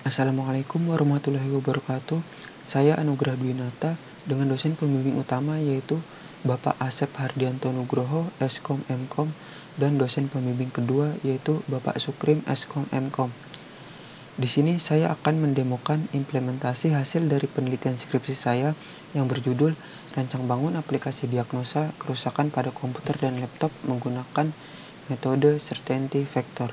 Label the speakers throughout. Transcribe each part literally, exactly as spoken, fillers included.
Speaker 1: Assalamualaikum warahmatullahi wabarakatuh. Saya Anugrah Dwinata dengan dosen pembimbing utama yaitu Bapak Asep Hardianto Nugroho, Eskom Emkom, dan dosen pembimbing kedua yaitu Bapak Sukrim, Eskom Emkom. Di sini saya akan mendemokan implementasi hasil dari penelitian skripsi saya yang berjudul Rancang Bangun Aplikasi Diagnosa Kerusakan pada Komputer dan Laptop menggunakan metode Certainty Vector.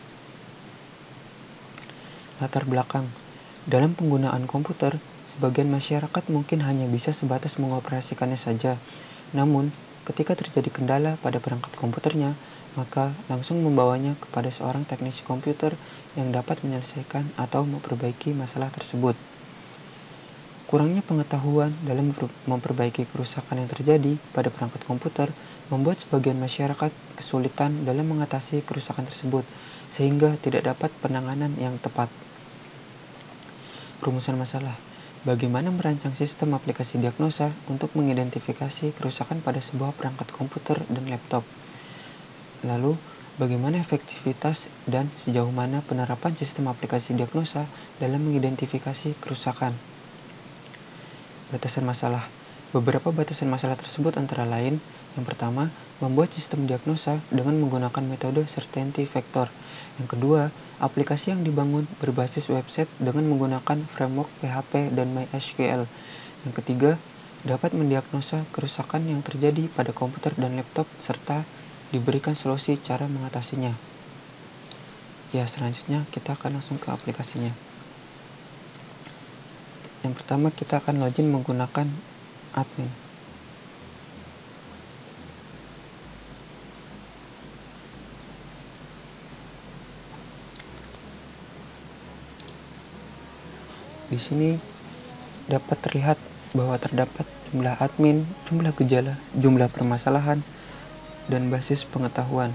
Speaker 1: Latar belakang. Dalam penggunaan komputer, sebagian masyarakat mungkin hanya bisa sebatas mengoperasikannya saja. Namun, ketika terjadi kendala pada perangkat komputernya, maka langsung membawanya kepada seorang teknisi komputer yang dapat menyelesaikan atau memperbaiki masalah tersebut. Kurangnya pengetahuan dalam memperbaiki kerusakan yang terjadi pada perangkat komputer membuat sebagian masyarakat kesulitan dalam mengatasi kerusakan tersebut, sehingga tidak dapat penanganan yang tepat. Rumusan masalah. Bagaimana merancang sistem aplikasi diagnosa untuk mengidentifikasi kerusakan pada sebuah perangkat komputer dan laptop. Lalu, bagaimana efektivitas dan sejauh mana penerapan sistem aplikasi diagnosa dalam mengidentifikasi kerusakan. Batasan masalah. Beberapa batasan masalah tersebut antara lain, yang pertama, membuat sistem diagnosa dengan menggunakan metode Certainty Vector. Yang kedua, aplikasi yang dibangun berbasis website dengan menggunakan framework P H P dan MySQL. Yang ketiga, dapat mendiagnosa kerusakan yang terjadi pada komputer dan laptop serta diberikan solusi cara mengatasinya. Ya, selanjutnya kita akan langsung ke aplikasinya. Yang pertama, kita akan login menggunakan admin. Di sini dapat terlihat bahwa terdapat jumlah admin, jumlah gejala, jumlah permasalahan, dan basis pengetahuan.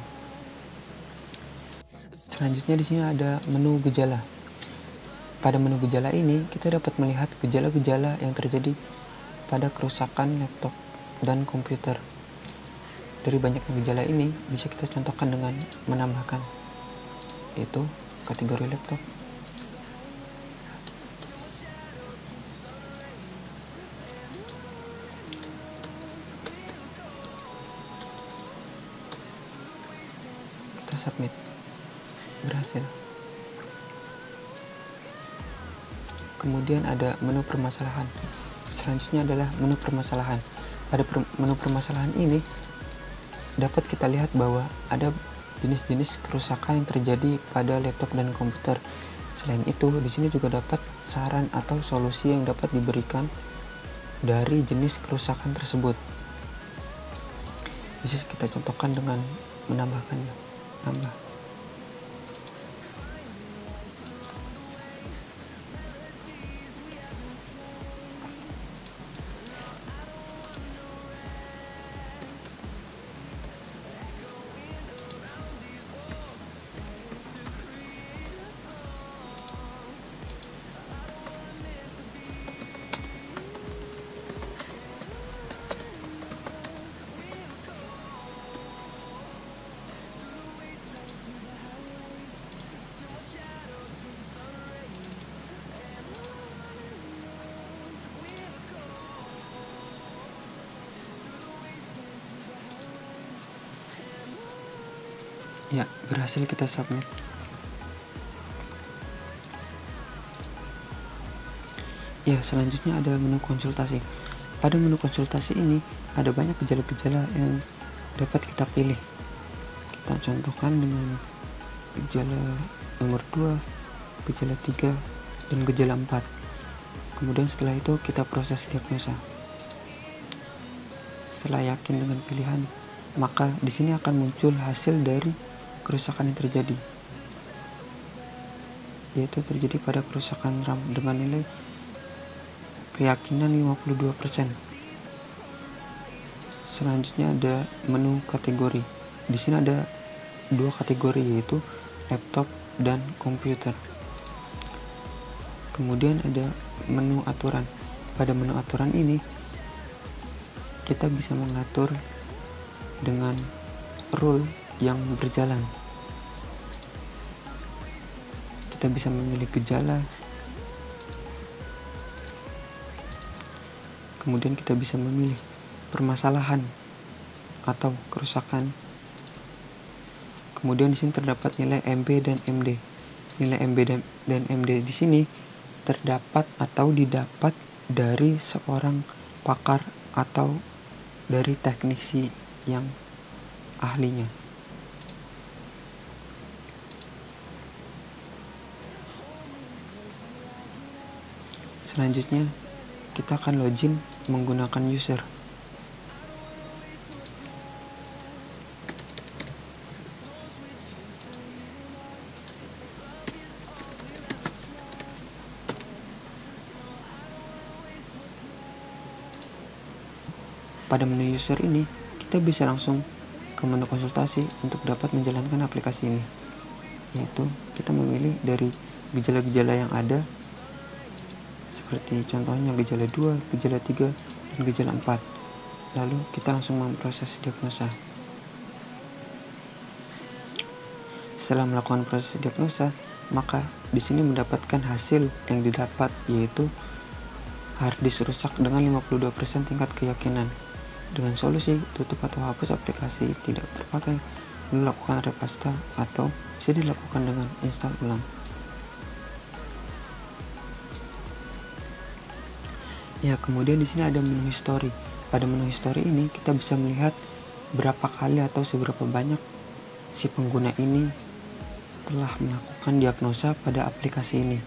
Speaker 1: Selanjutnya di sini ada menu gejala. Pada menu gejala ini, kita dapat melihat gejala-gejala yang terjadi pada kerusakan laptop dan komputer. Dari banyaknya gejala ini, bisa kita contohkan dengan menambahkan, yaitu kategori laptop. Submit, berhasil. Kemudian ada menu permasalahan. Selanjutnya adalah menu permasalahan. Pada per menu permasalahan ini dapat kita lihat bahwa ada jenis-jenis kerusakan yang terjadi pada laptop dan komputer. Selain itu, di sini juga dapat saran atau solusi yang dapat diberikan dari jenis kerusakan tersebut. Bisa kita contohkan dengan menambahkannya. Tambah. Ya, berhasil kita submit. Ya, selanjutnya ada menu konsultasi. Pada menu konsultasi ini ada banyak gejala-gejala yang dapat kita pilih. Kita contohkan dengan gejala nomor dua, gejala tiga, dan gejala empat. Kemudian setelah itu kita proses diagnosa. Setelah yakin dengan pilihan, maka di sini akan muncul hasil dari kerusakan yang terjadi, yaitu terjadi pada kerusakan RAM dengan nilai keyakinan lima puluh dua persen. Selanjutnya ada menu kategori. Di sini ada dua kategori, yaitu laptop dan komputer. Kemudian ada menu aturan. Pada menu aturan ini kita bisa mengatur dengan rule yang berjalan. Kita bisa memilih gejala, Kemudian kita bisa memilih permasalahan atau kerusakan. Kemudian di sini terdapat nilai M B dan M D. Nilai M B dan, dan M D di sini terdapat atau didapat dari seorang pakar atau dari teknisi yang ahlinya. Selanjutnya, kita akan login menggunakan user. Pada menu user ini, kita bisa langsung ke menu konsultasi untuk dapat menjalankan aplikasi ini. Yaitu, kita memilih dari gejala-gejala yang ada, seperti contohnya gejala dua, gejala tiga, dan gejala empat. Lalu, kita langsung memproses diagnosa. Setelah melakukan proses diagnosa, maka di sini mendapatkan hasil yang didapat, yaitu harddisk rusak dengan lima puluh dua persen tingkat keyakinan. Dengan solusi tutup atau hapus aplikasi tidak terpakai, melakukan restart atau bisa dilakukan dengan install ulang. Ya, kemudian di sini ada menu history. Pada menu history ini kita bisa melihat berapa kali atau seberapa banyak si pengguna ini telah melakukan diagnosa pada aplikasi ini.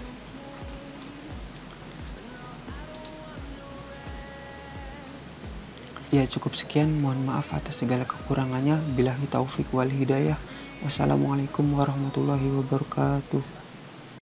Speaker 1: Ya, cukup sekian. Mohon maaf atas segala kekurangannya. Billahi taufik wal hidayah. Wassalamualaikum warahmatullahi wabarakatuh.